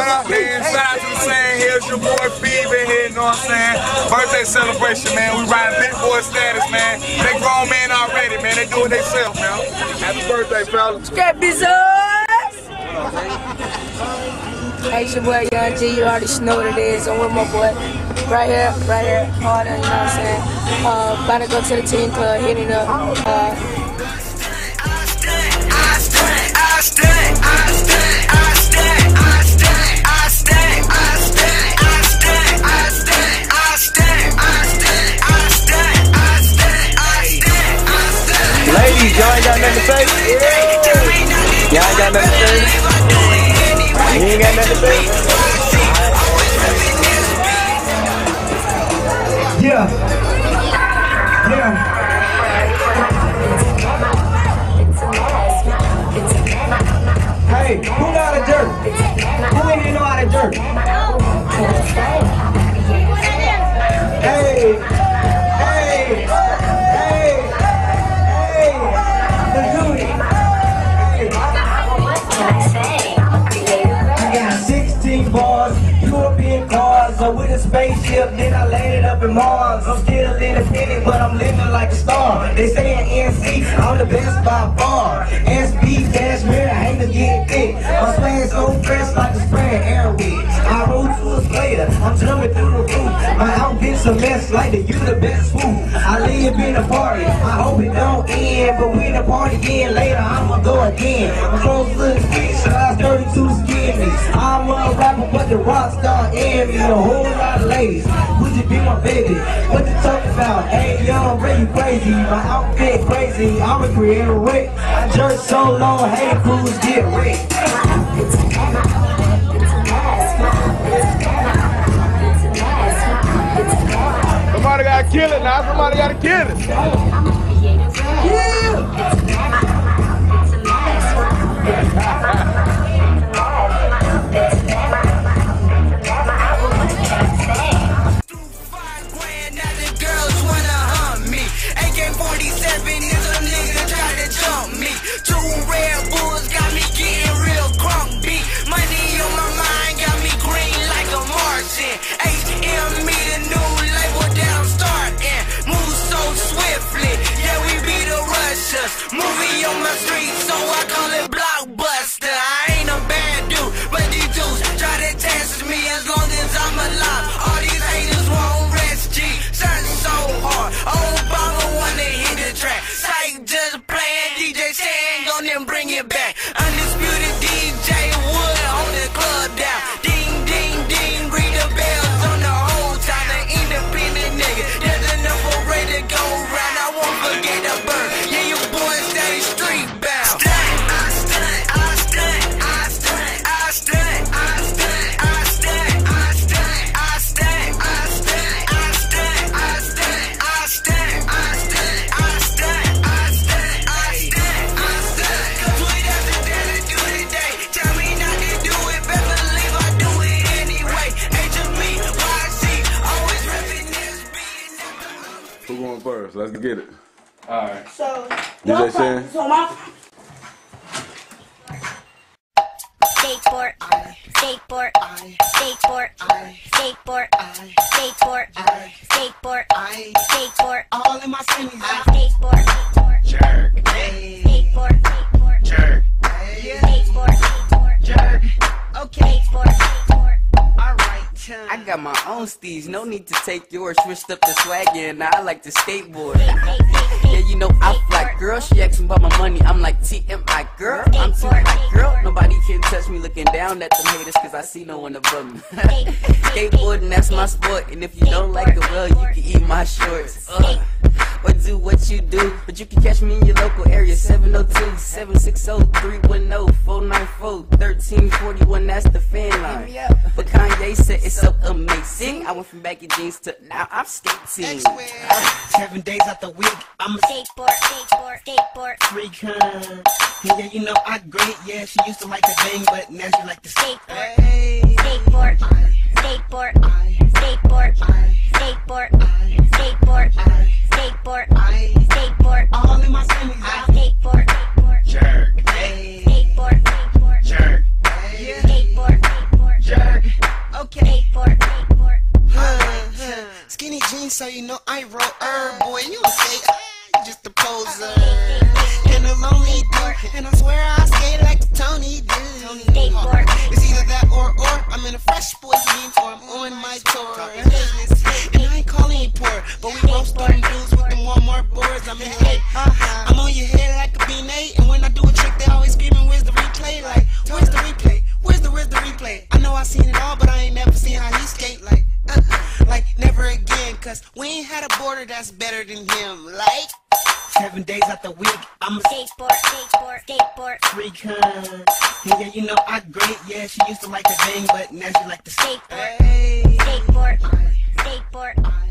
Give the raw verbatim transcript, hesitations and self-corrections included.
Man, shout out to the saying, here's your boy Phoebe here, you know what I'm saying? Birthday celebration, man. We riding big boy status, man. They grown men already, man. They do it themselves, man. Happy birthday, fellas. Strap this up. Hey, it's your boy Young G. You already know what it is. I'm with my boy. Right here, right here. Harder, you know what I'm saying? Uh, about to go to the team club, hitting up. Uh, Ladies, y'all ain't got nothing to say? Y'all ain't got nothing to say? You ain't got nothing to say? Yeah. Yeah. Hey, who know how to jerk? Who in here know how to jerk? Hey, hey, hey, hey, let's do it. I got sixteen bars, European cars, so with a spaceship, then I landed up in Mars. I'm still independent, but I'm living like a star. They saying N C, I'm the best by far. S B dash mirror, I hate to get thick. I'm spraying so fresh like a spraying airwick. I roll to a splater, I'm jumping through the roof. My outfit's a mess like the you the best food. I live in a party, I hope it don't end. But when the party end later, I'ma go again. My clothes look sweet, size thirty-two skin me. I'm a rapper, but the rock star in me. A whole lot of ladies, would you be my baby? What you talking about? Hey, young, really crazy. My outfit crazy, I'm a creator Rick. I jerk so long, hey, crews get ripped. Somebody gotta kill it now. Somebody gotta kill it. Yeah. Movie on my street, so I call it blockbuster. I ain't a bad dude, but these dudes try to test me as long as I'm alive. All these haters won't rest, G. Search so hard, Obama wanna hit the track. Psych just playing, D J saying, gon' then bring it back. Undisputed D J Wood on the club down. Ding, ding, ding, ring the bells on the whole time. The independent nigga, there's enough for ready to go round. I won't forget the bird. Yeah, you boys stay street bound. Stunt, I stunt, I stunt, I stunt, I stunt, I stunt, I stunt, I stunt, I stunt, I stunt, I stunt, I stunt, I stunt, I stunt, I stunt, I stunt, I stunt, I stunt. Cause we doesn't dare to do today. Tell me not to do it, better believe I do it anyway. H of me, Y C, always repping this beat. Who going first? Let's get it. Alright. so, D J Shan? so my skateboard, skateboard, skateboard, skateboard, skateboard, skateboard, skateboard, All in my semis, skateboard, Jerk. skateboard, skateboard, Jerk. skateboard, jerk. Okay, skateboard. alright. I got my own steez, no need to take yours. Switched up the swagger and I like to skateboard. Yeah, you know I fly, girl. She asking about my money, I'm like T M I, girl. I'm too hot, girl. Nobody can touch me. Looking down at them haters, cause I see no one above me. Skateboarding, that's my sport. And if you don't like it, well, you can eat my shorts. Uh, or do what you do, but you can catch me in your local area. Seven oh two, seven six oh, three one oh, four nine four, thirteen forty-one, that's the fan line. But Kanye said it's so amazing. I went from baggy jeans to now I'm skating. Seven days out the week, I'm a Skateboard, skateboard, skateboard, freak, huh? Yeah, you know I great, yeah, she used to like the thing, but now she like the skateboard, Hey. skateboard, skateboard, skateboard, skateboard, skateboard, skateboard, skateboard, All in my semis, skateboard, skateboard, Jerk. Hey. skateboard, skateboard, Jerk. Yeah. skateboard, skateboard, Jerk. me, so you know I roll her. Boy, you don't say ah, you just a poser. And a lonely dude, and I swear I skate like the Tony dude. It's either that or or I'm in a fresh boys mean or I'm on my tour. And I ain't calling you poor, but we roast them dudes with them Walmart boards. I'm in the I'm on your head like a B-Nate, and when I do a trick, they always screaming, where's the replay? Like, where's the replay? Where's the, where's the replay? I know I seen it all, but I ain't never seen how he skate. Like, uh, like never again, cause we ain't had a border that's better than him. Like, seven days out the week, I'm a Skateboard, skateboard, skateboard. freak, huh? And yeah, you know I great, yeah, she used to like the thing, but now she like the Skateboard, hey. skateboard, skateboard.